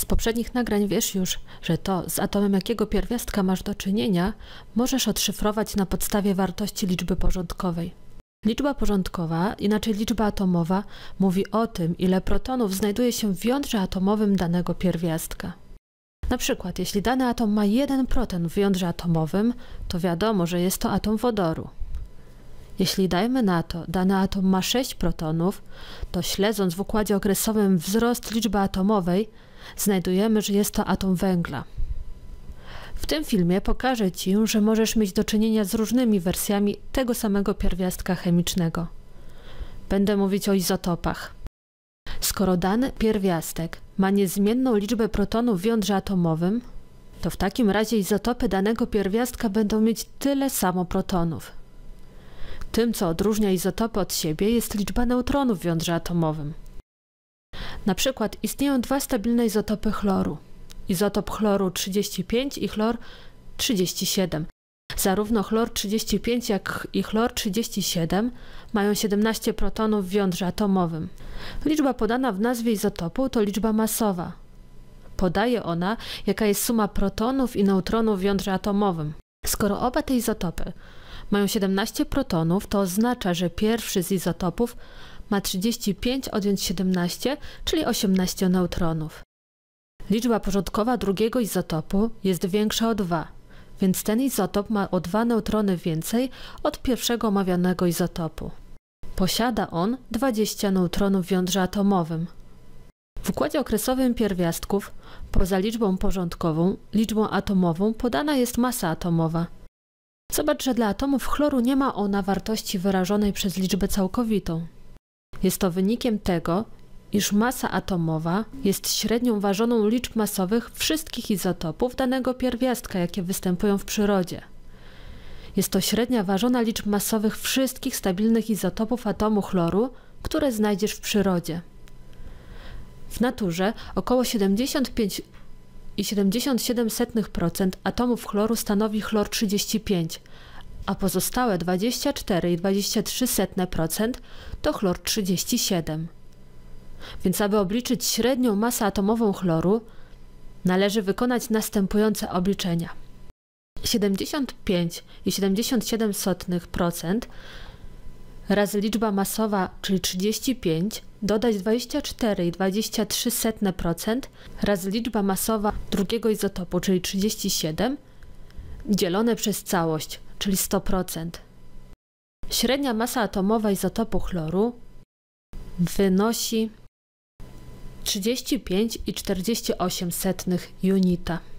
Z poprzednich nagrań wiesz już, że to, z atomem jakiego pierwiastka masz do czynienia, możesz odszyfrować na podstawie wartości liczby porządkowej. Liczba porządkowa, inaczej liczba atomowa, mówi o tym, ile protonów znajduje się w jądrze atomowym danego pierwiastka. Na przykład, jeśli dany atom ma 1 proton w jądrze atomowym, to wiadomo, że jest to atom wodoru. Jeśli dajmy na to, dany atom ma 6 protonów, to śledząc w układzie okresowym wzrost liczby atomowej, znajdujemy, że jest to atom węgla. W tym filmie pokażę Ci, że możesz mieć do czynienia z różnymi wersjami tego samego pierwiastka chemicznego. Będę mówić o izotopach. Skoro dany pierwiastek ma niezmienną liczbę protonów w jądrze atomowym, to w takim razie izotopy danego pierwiastka będą mieć tyle samo protonów. Tym, co odróżnia izotopy od siebie, jest liczba neutronów w jądrze atomowym. Na przykład istnieją dwa stabilne izotopy chloru. Izotop chloru 35 i chlor 37. Zarówno chlor 35, jak i chlor 37 mają 17 protonów w jądrze atomowym. Liczba podana w nazwie izotopu to liczba masowa. Podaje ona, jaka jest suma protonów i neutronów w jądrze atomowym. Skoro oba te izotopy mają 17 protonów, to oznacza, że pierwszy z izotopów ma 35 odjąć 17, czyli 18 neutronów. Liczba porządkowa drugiego izotopu jest większa o 2, więc ten izotop ma o 2 neutrony więcej od pierwszego omawianego izotopu. Posiada on 20 neutronów w jądrze atomowym. W układzie okresowym pierwiastków, poza liczbą porządkową, liczbą atomową podana jest masa atomowa. Zobacz, że dla atomów chloru nie ma ona wartości wyrażonej przez liczbę całkowitą. Jest to wynikiem tego, iż masa atomowa jest średnią ważoną liczb masowych wszystkich izotopów danego pierwiastka, jakie występują w przyrodzie. Jest to średnia ważona liczb masowych wszystkich stabilnych izotopów atomu chloru, które znajdziesz w przyrodzie. W naturze około 75,77% atomów chloru stanowi chlor 35, a pozostałe 24,23% to chlor 37. Więc aby obliczyć średnią masę atomową chloru, należy wykonać następujące obliczenia. 75,77% razy liczba masowa, czyli 35, dodać 24,23% razy liczba masowa drugiego izotopu, czyli 37, dzielone przez całość, czyli 100%. Średnia masa atomowa izotopu chloru wynosi 35,48 unita.